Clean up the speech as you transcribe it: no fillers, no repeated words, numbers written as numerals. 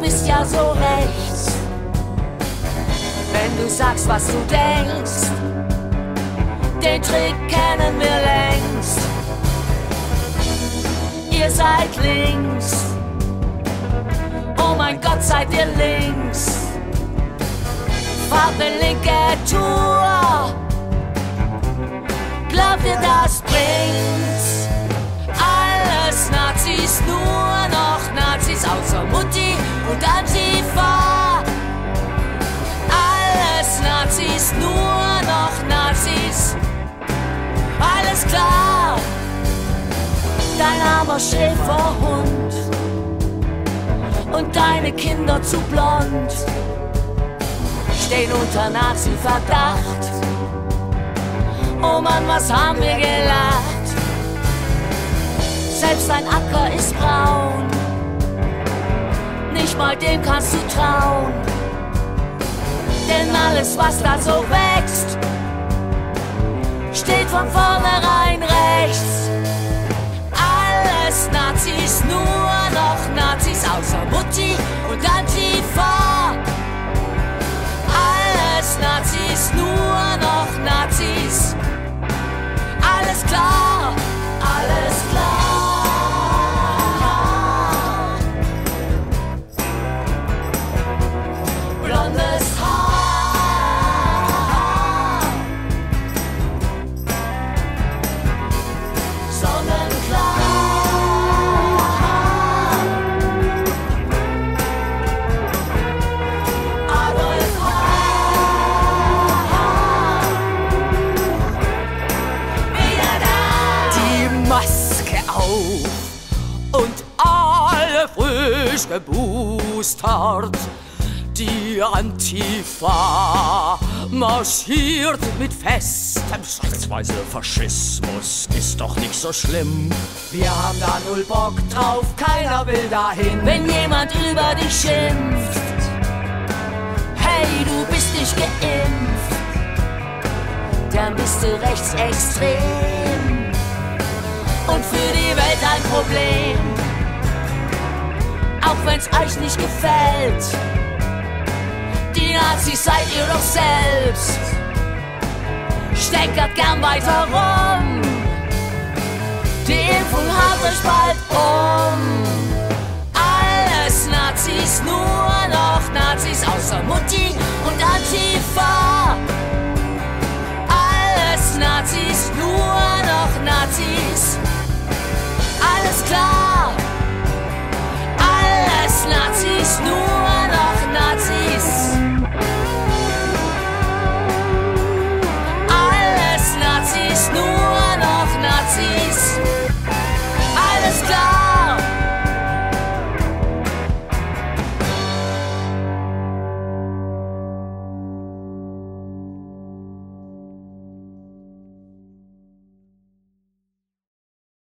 bist ja so rechts, wenn du sagst, was du denkst. Den Trick kennen wir längst. Ihr seid links, oh mein Gott, seid ihr links. Fahrt ne linke Tour, glaubt ihr, das bringt's? Alles Nazis, nur noch Nazis, außer Mutti und Antifa. Alles Nazis, nur noch Nazis, alles klar. Dein armer Schäferhund und deine Kinder zu blond stehen unter Nazi-Verdacht. Oh Mann, was haben wir gelacht. Selbst dein Acker ist braun, nicht mal dem kannst du trauen. Denn alles, was da so wächst, steht von vornherein rechts. Alles Nazis, nur noch Nazis, außer Mutti und Antifa. Alles Nazis, nur noch Nazis, alles klar, alles klar. Blondes Haar, sonnenklar. Adolf wieder da. Die Maske auf und alle frisch geboostert. Die Antifa marschiert mit festem Schrittweise. Faschismus ist doch nicht so schlimm. Wir haben da null Bock drauf, keiner will dahin. Wenn jemand über dich schimpft, hey, du bist nicht geimpft, dann bist du rechtsextrem und für die Welt ein Problem. Auch wenn's euch nicht gefällt, die Nazis seid ihr doch selbst. Steckert gern weiter rum, die Impfung haut euch bald um. Alles Nazis, nur noch Nazis, außer Mutti und Antifa.